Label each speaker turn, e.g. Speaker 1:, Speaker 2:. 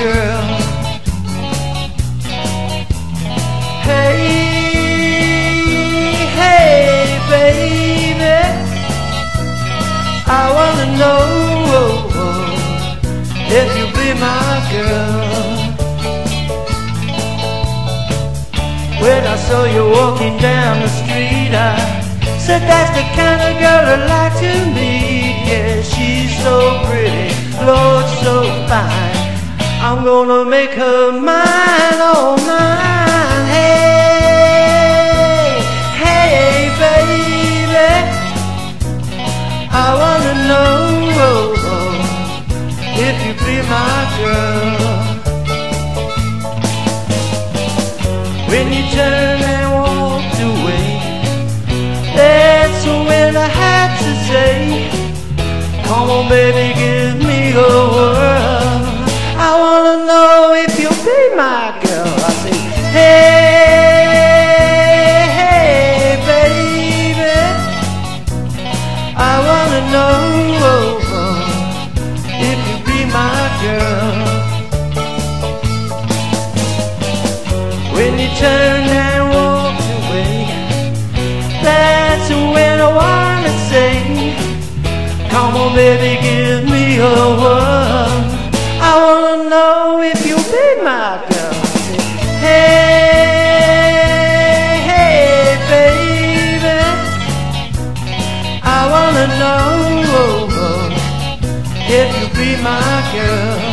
Speaker 1: girl. Hey, hey, baby, I wanna know if you'll be my girl. When I saw you walking down the street, I said that's the kind of girl I'd like to meet. Yeah, she's so pretty, Lord, so fine. I'm gonna make her mine, oh mine. Hey, hey, baby, I wanna know if you be my girl. When you turned and walked away, that's when I had to say, come on baby, give me a whirl. I wanna know if you'll be my girl. I say, hey, hey, baby, I wanna know if you be my girl. When you turned and walked away, that's when I wanna say, come on baby, give me a whirl. I wanna know if you'll be my girl. I say, hey, hey, baby, I wanna know if you'll be my girl.